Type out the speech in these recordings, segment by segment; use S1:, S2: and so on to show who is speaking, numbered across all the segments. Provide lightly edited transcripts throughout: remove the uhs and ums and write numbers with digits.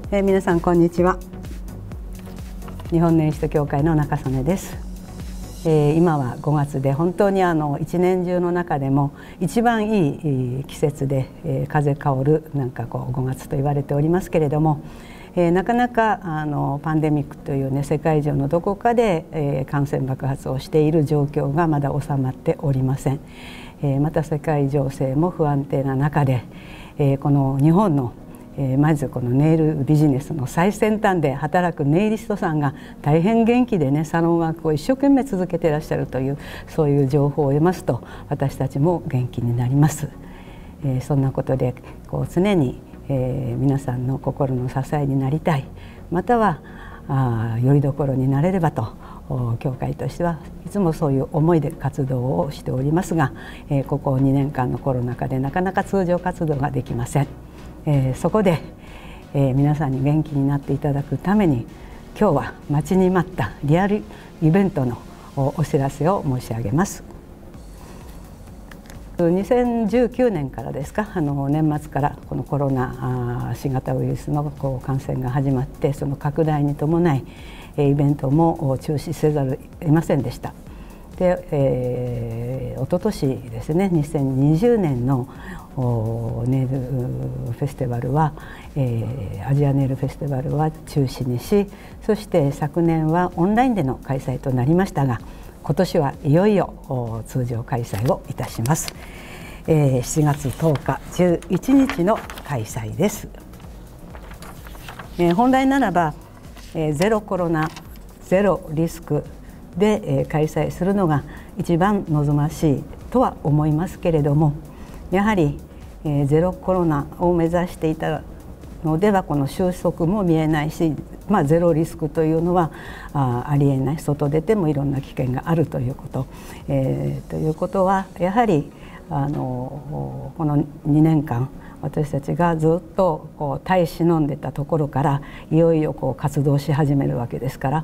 S1: 皆さんこんにちは。日本ネイリスト協会の中曽根です。今は5月で本当に一年中の中でも一番いい季節で、風香る5月と言われておりますけれども、なかなかパンデミックというね世界中のどこかで、感染爆発をしている状況がまだ収まっておりません。また世界情勢も不安定な中で、この日本のまずこのネイルビジネスの最先端で働くネイリストさんが大変元気でねサロンワークを一生懸命続けていらっしゃるというそういう情報を得ますと私たちも元気になります。そんなことで常に皆さんの心の支えになりたい、またはよりどころになれればと協会としてはいつもそういう思いで活動をしておりますが、ここ2年間のコロナ禍でなかなか通常活動ができません。そこで、皆さんに元気になっていただくために今日は待ちに待ったリアルイベントのお知らせを申し上げます。2019年からですか、年末からこのコロナ新型ウイルスの感染が始まって、その拡大に伴いイベントも中止せざるを得ませんでした。で、一昨年ですね、2020年のネイルフェスティバルは、アジアネイルフェスティバルは中止にし、そして昨年はオンラインでの開催となりましたが、今年はいよいよ通常開催をいたします。7月10日11日の開催です。本来ならばゼロコロナゼロリスクで開催するのが一番望ましいとは思いますけれども、やはりゼロコロナを目指していたのではこの収束も見えないし、ゼロリスクというのはありえない、外出てもいろんな危険があるということ、ということはやはりこの2年間私たちがずっと耐え忍んでたところからいよいよ活動し始めるわけですから、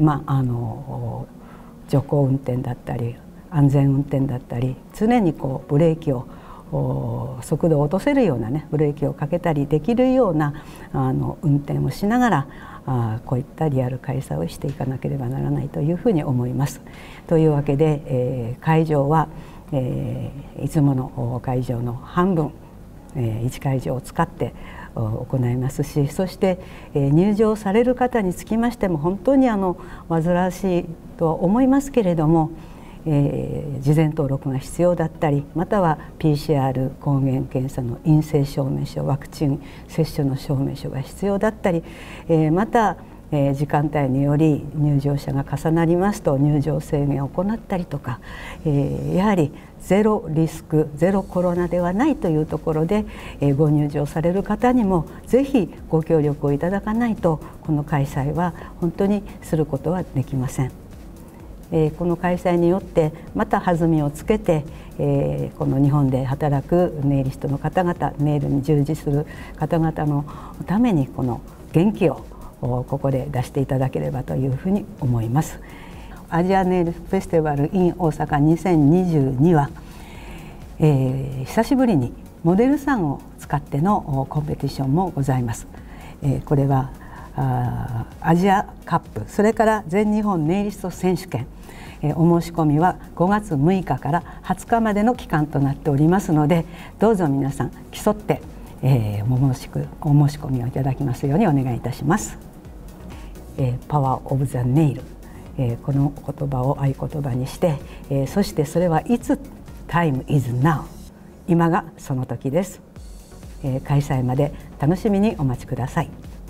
S1: 徐行運転だったり安全運転だったり常にブレーキを速度を落とせるようなねブレーキをかけたりできるような運転をしながらこういったリアル開催をしていかなければならないというふうに思います。というわけで、会場はいつもの会場の半分1会場を使って行いますし、そして入場される方につきましても本当に煩わしいとは思いますけれども、事前登録が必要だったり、または PCR 抗原検査の陰性証明書、ワクチン接種の証明書が必要だったり、また時間帯により入場者が重なりますと入場制限を行ったりとか、やはりゼロリスクゼロコロナではないというところで、ご入場される方にもぜひご協力をいただかないとこの開催は本当にすることはできません。この開催によってまた弾みをつけて、この日本で働くネイリストの方々、ネイルに従事する方々のためにこの元気をここで出していただければというふうに思います。アジアネイルフェスティバル in 大阪2022は、久しぶりにモデルさんを使ってのコンペティションもございます。これはアジアカップ、それから全日本ネイリスト選手権、お申し込みは5月6日から20日までの期間となっておりますので、どうぞ皆さん競って、お申し込みをいただきますようにお願いいたします。パワーオブザネイル、この言葉を合言葉にして、そしてそれはいつ Time is now、 今がその時です。開催まで楽しみにお待ちください。